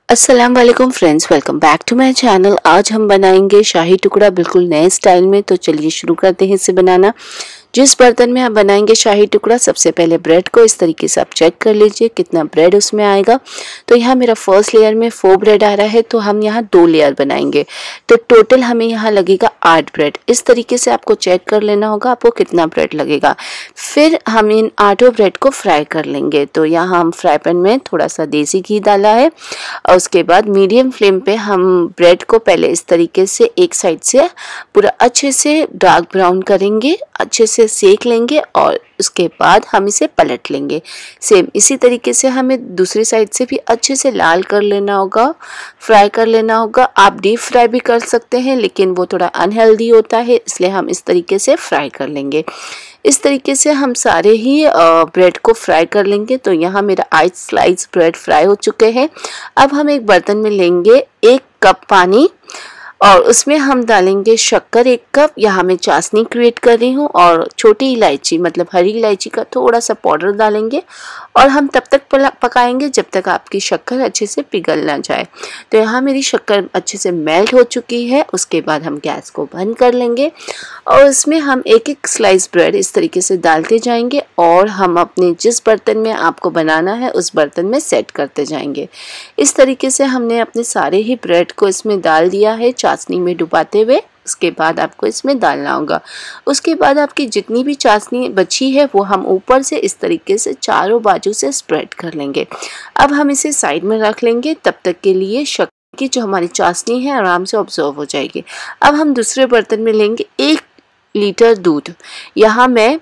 अस्सलाम वालेकुम friends, welcome back to my channel. आज हम बनाएंगे शाही टुकड़ा बिल्कुल नए स्टाइल में। तो चलिए शुरू करते हैं इसे बनाना। जिस बर्तन में आप बनाएंगे शाही टुकड़ा, सबसे पहले ब्रेड को इस तरीके से आप चेक कर लीजिए कितना ब्रेड उसमें आएगा। तो यहाँ मेरा फर्स्ट लेयर में 4 ब्रेड आ रहा है, तो हम यहाँ 2 लेयर बनाएंगे, तो टोटल हमें यहाँ लगेगा 8 ब्रेड। इस तरीके से आपको चेक कर लेना होगा आपको कितना ब्रेड लगेगा। फिर हम इन 8 ब्रेड को फ्राई कर लेंगे। तो यहाँ हम फ्राई पैन में थोड़ा सा देसी घी डाला है और उसके बाद मीडियम फ्लेम पे हम ब्रेड को पहले इस तरीके से एक साइड से पूरा अच्छे से डार्क ब्राउन करेंगे, अच्छे से सेक लेंगे और उसके बाद हम इसे पलट लेंगे। सेम इसी तरीके से हमें दूसरी साइड से भी अच्छे से लाल कर लेना होगा, फ्राई कर लेना होगा। आप डीप फ्राई भी कर सकते हैं, लेकिन वो थोड़ा अनहेल्दी होता है, इसलिए हम इस तरीके से फ्राई कर लेंगे। इस तरीके से हम सारे ही ब्रेड को फ्राई कर लेंगे। तो यहाँ मेरा 8 स्लाइस ब्रेड फ्राई हो चुके हैं। अब हम एक बर्तन में लेंगे 1 कप पानी और उसमें हम डालेंगे शक्कर 1 कप। यहाँ मैं चाशनी क्रिएट कर रही हूँ और छोटी इलायची मतलब हरी इलायची का थोड़ा सा पाउडर डालेंगे और हम तब तक पकाएंगे जब तक आपकी शक्कर अच्छे से पिघल ना जाए। तो यहाँ मेरी शक्कर अच्छे से मेल्ट हो चुकी है। उसके बाद हम गैस को बंद कर लेंगे और इसमें हम एक स्लाइस ब्रेड इस तरीके से डालते जाएंगे और हम अपने जिस बर्तन में आपको बनाना है उस बर्तन में सेट करते जाएंगे। इस तरीके से हमने अपने सारे ही ब्रेड को इसमें डाल दिया है चाशनी में डुबाते हुए। उसके बाद आपको इसमें डालना होगा। उसके बाद आपकी जितनी भी चाशनी बची है वो हम ऊपर से इस तरीके से चारों बाजू से स्प्रेड कर लेंगे। अब हम इसे साइड में रख लेंगे। तब तक के लिए शक्कर की जो हमारी चाशनी है आराम से ऑब्जर्व हो जाएगी। अब हम दूसरे बर्तन में लेंगे 1 लीटर दूध। यहाँ मैं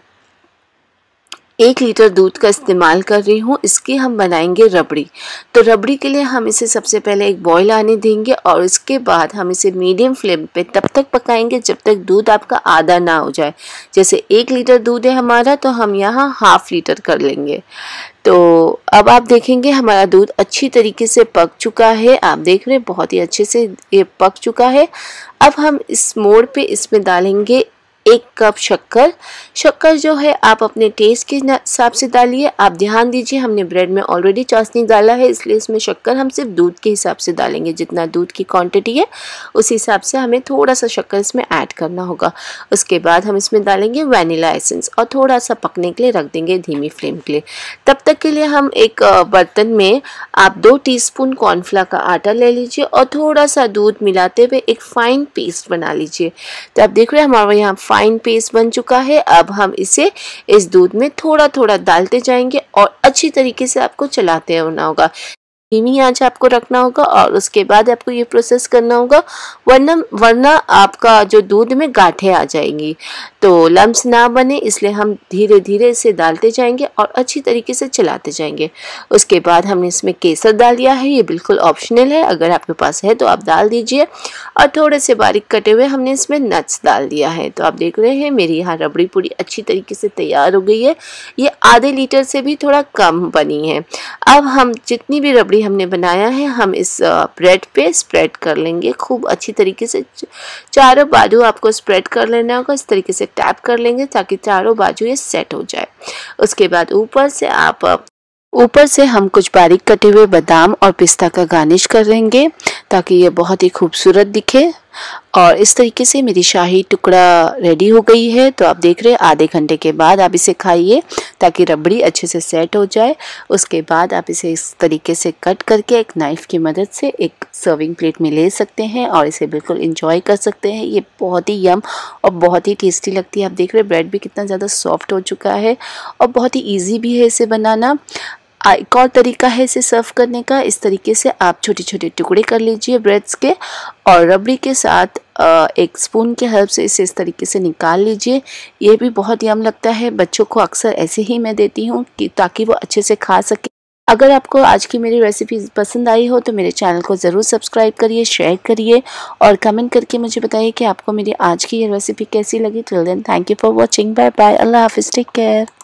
1 लीटर दूध का इस्तेमाल कर रही हूँ। इसकी हम बनाएंगे रबड़ी। तो रबड़ी के लिए हम इसे सबसे पहले एक बॉईल आने देंगे और इसके बाद हम इसे मीडियम फ्लेम पे तब तक पकाएंगे जब तक दूध आपका आधा ना हो जाए। जैसे 1 लीटर दूध है हमारा, तो हम यहाँ ½ लीटर कर लेंगे। तो अब आप देखेंगे हमारा दूध अच्छी तरीके से पक चुका है। आप देख रहे हैं बहुत ही अच्छे से ये पक चुका है। अब हम इस मोड़ पे इसमें डालेंगे 1 कप शक्कर। शक्कर जो है आप अपने टेस्ट के हिसाब से डालिए। आप ध्यान दीजिए हमने ब्रेड में ऑलरेडी चाशनी डाला है, इसलिए इसमें शक्कर हम सिर्फ दूध के हिसाब से डालेंगे। जितना दूध की क्वांटिटी है उस हिसाब से हमें थोड़ा सा शक्कर इसमें ऐड करना होगा। उसके बाद हम इसमें डालेंगे वैनिला एसेंस और थोड़ा सा पकने के लिए रख देंगे धीमी फ्लेम के लिए। तब तक के लिए हम एक बर्तन में आप 2 टीस्पून कॉर्नफ्लावर का आटा ले लीजिए और थोड़ा सा दूध मिलाते हुए एक फाइन पेस्ट बना लीजिए। तो आप देख रहे हैं हमारा यहाँ फाइन पेस्ट बन चुका है। अब हम इसे इस दूध में थोड़ा थोड़ा डालते जाएंगे और अच्छी तरीके से आपको चलाते रहना होगा। धीमी आंच आपको रखना होगा और उसके बाद आपको ये प्रोसेस करना होगा, वरना आपका जो दूध में गांठें आ जाएंगी। तो लम्स ना बने इसलिए हम धीरे धीरे इसे डालते जाएंगे और अच्छी तरीके से चलाते जाएंगे। उसके बाद हमने इसमें केसर डाल दिया है। ये बिल्कुल ऑप्शनल है, अगर आपके पास है तो आप डाल दीजिए। और थोड़े से बारीक कटे हुए हमने इसमें नट्स डाल दिया है। तो आप देख रहे हैं मेरी यहाँ रबड़ी पूरी अच्छी तरीके से तैयार हो गई है। ये आधे लीटर से भी थोड़ा कम बनी है। अब हम जितनी भी रबड़ी हमने बनाया है हम इस ब्रेड पे स्प्रेड कर लेंगे खूब अच्छी तरीके से। चारों बाजू आपको स्प्रेड कर लेना होगा, इस तरीके से टैप कर लेंगे ताकि चारों बाजू ये सेट हो जाए। उसके बाद ऊपर से हम कुछ बारीक कटे हुए बादाम और पिस्ता का गार्निश कर लेंगे ताकि ये बहुत ही खूबसूरत दिखे। और इस तरीके से मेरी शाही टुकड़ा रेडी हो गई है। तो आप देख रहे हैं आधे घंटे के बाद आप इसे खाइए ताकि रबड़ी अच्छे से सेट हो जाए। उसके बाद आप इसे इस तरीके से कट करके एक नाइफ़ की मदद से एक सर्विंग प्लेट में ले सकते हैं और इसे बिल्कुल इंजॉय कर सकते हैं। ये बहुत ही यम और बहुत ही टेस्टी लगती है। आप देख रहे हैं ब्रेड भी कितना ज़्यादा सॉफ्ट हो चुका है और बहुत ही ईजी भी है इसे बनाना। एक और तरीका है इसे सर्व करने का। इस तरीके से आप छोटे छोटे टुकड़े कर लीजिए ब्रेड्स के और रबड़ी के साथ एक स्पून के हेल्प से इसे इस तरीके से निकाल लीजिए। ये भी बहुत यम लगता है। बच्चों को अक्सर ऐसे ही मैं देती हूँ कि ताकि वो अच्छे से खा सके। अगर आपको आज की मेरी रेसिपी पसंद आई हो तो मेरे चैनल को ज़रूर सब्सक्राइब करिए, शेयर करिए और कमेंट करके मुझे बताइए कि आपको मेरी आज की ये रेसिपी कैसी लगी। Till then thank you for watching. Bye bye. अल्लाह हाफिज़। Take care.